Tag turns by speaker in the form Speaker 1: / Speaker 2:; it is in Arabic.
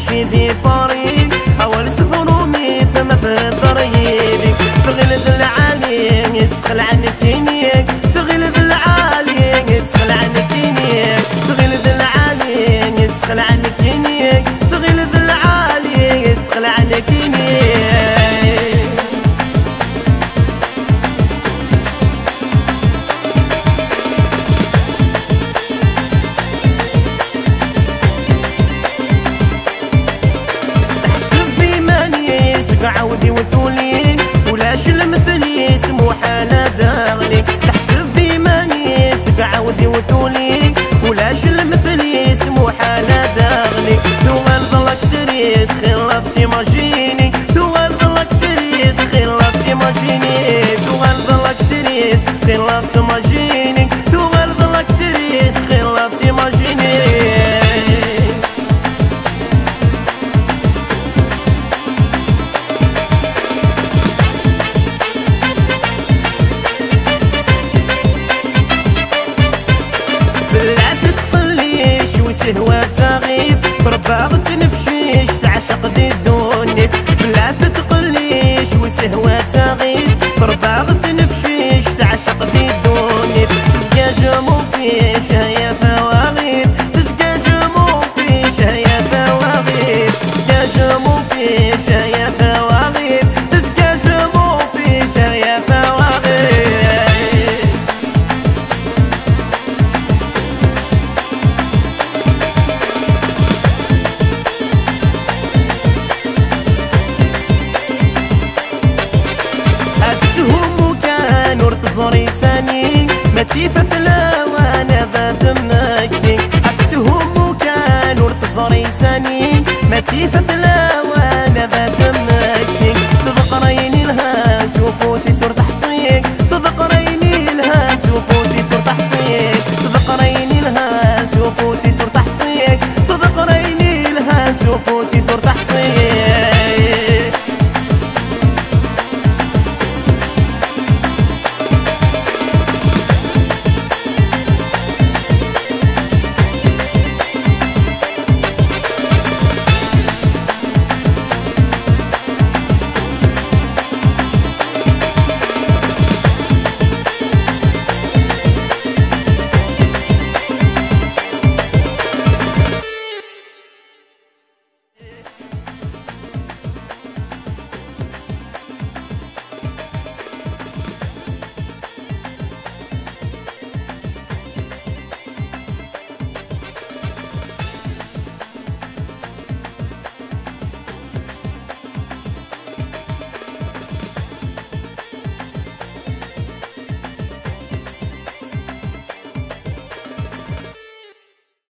Speaker 1: نمشي ذي باري أول سفرومي ثم في ضريبي في غلد العالي يتسخل عنك ينيك في غلد العالي يتسخل عنك ينيك في غلد العالي يتسخل عنك ينيك في غلد العالي يتسخل عنك ينيك عودي وثولي ولاش المثلي اسمو حالة داغلي تحسب بيماني يسقع عودي وثولي ولاش المثلي اسمو حالة داغلي ثوال ظلك تريس خلافتي ماجيني ثوال ظلك تريس خلافتي ماجيني ثوال ظلك تريس خلافتي ماجيني ثوال ظلك تريس خلافتي ماجيني سهوة تغيب برباغ تنفشيش تعشق ذي الدنيا فلا تقليش وسهوة تغيب برباغ تنفشيش تعشق ذي الدنيا تسقى جمو فيش هيا فواغيب تسقى جمو فيش هيا فواغيب تسقى جمو فيش هيا فواغيب تسقى جمو فيش هيا فواغيب زوري ساني متيفة ثلا وانا ذات مكتي افتهم وكان ورد زوري ساني متيفة ثلا وانا ذات مكتي تذقريني لها سوفوسي سور تحصيك تذقريني لها سوفوسي سور تحصيك تذقريني لها سوفوسي سور تحصيك تذقريني لها سوفوسي سور تحصيك